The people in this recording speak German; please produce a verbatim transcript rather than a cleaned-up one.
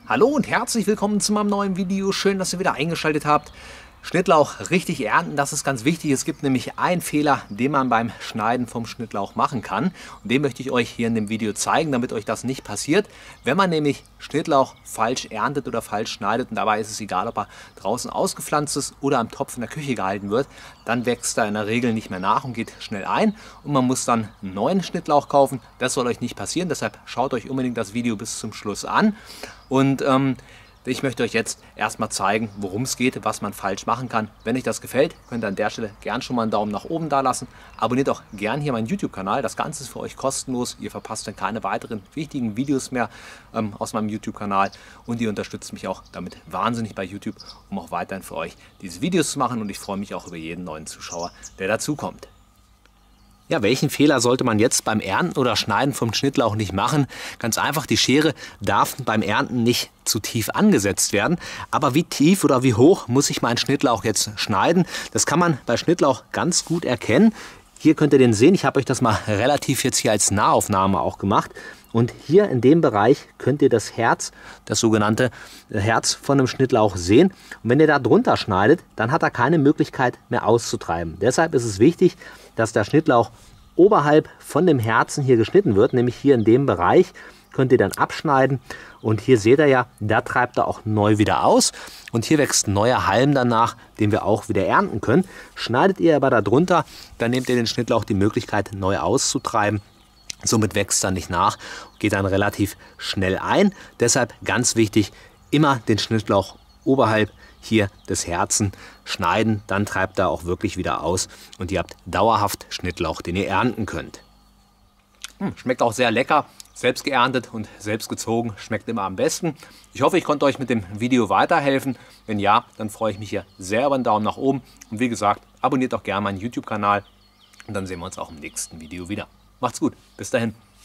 Hallo und herzlich willkommen zu meinem neuen Video. Schön, dass ihr wieder eingeschaltet habt. Schnittlauch richtig ernten, das ist ganz wichtig. Es gibt nämlich einen Fehler, den man beim Schneiden vom Schnittlauch machen kann. Und den möchte ich euch hier in dem Video zeigen, damit euch das nicht passiert. Wenn man nämlich Schnittlauch falsch erntet oder falsch schneidet, und dabei ist es egal, ob er draußen ausgepflanzt ist oder am Topf in der Küche gehalten wird, dann wächst er in der Regel nicht mehr nach und geht schnell ein. Und man muss dann einen neuen Schnittlauch kaufen. Das soll euch nicht passieren, deshalb schaut euch unbedingt das Video bis zum Schluss an. Und ähm, ich möchte euch jetzt erstmal zeigen, worum es geht, was man falsch machen kann. Wenn euch das gefällt, könnt ihr an der Stelle gern schon mal einen Daumen nach oben da lassen. Abonniert auch gern hier meinen YouTube-Kanal. Das Ganze ist für euch kostenlos. Ihr verpasst dann keine weiteren wichtigen Videos mehr ähm, aus meinem YouTube-Kanal. Und ihr unterstützt mich auch damit wahnsinnig bei YouTube, um auch weiterhin für euch diese Videos zu machen. Und ich freue mich auch über jeden neuen Zuschauer, der dazukommt. Ja, welchen Fehler sollte man jetzt beim Ernten oder Schneiden vom Schnittlauch nicht machen? Ganz einfach, die Schere darf beim Ernten nicht zu tief angesetzt werden. Aber wie tief oder wie hoch muss ich meinen Schnittlauch jetzt schneiden? Das kann man bei Schnittlauch ganz gut erkennen. Hier könnt ihr den sehen. Ich habe euch das mal relativ jetzt hier als Nahaufnahme auch gemacht. Und hier in dem Bereich könnt ihr das Herz, das sogenannte Herz von einem Schnittlauch sehen. Und wenn ihr da drunter schneidet, dann hat er keine Möglichkeit mehr auszutreiben. Deshalb ist es wichtig, dass der Schnittlauch oberhalb von dem Herzen hier geschnitten wird, nämlich hier in dem Bereich könnt ihr dann abschneiden. Und hier seht ihr ja, da treibt er auch neu wieder aus. Und hier wächst ein neuer Halm danach, den wir auch wieder ernten können. Schneidet ihr aber da drunter, dann nehmt ihr den Schnittlauch die Möglichkeit, neu auszutreiben. Somit wächst er nicht nach, geht dann relativ schnell ein. Deshalb ganz wichtig, immer den Schnittlauch oberhalb hier des Herzen schneiden, dann treibt er auch wirklich wieder aus und ihr habt dauerhaft Schnittlauch, den ihr ernten könnt. Hm, schmeckt auch sehr lecker, selbst geerntet und selbst gezogen, schmeckt immer am besten. Ich hoffe, ich konnte euch mit dem Video weiterhelfen. Wenn ja, dann freue ich mich hier sehr über einen Daumen nach oben. Und wie gesagt, abonniert auch gerne meinen YouTube-Kanal und dann sehen wir uns auch im nächsten Video wieder. Macht's gut, bis dahin.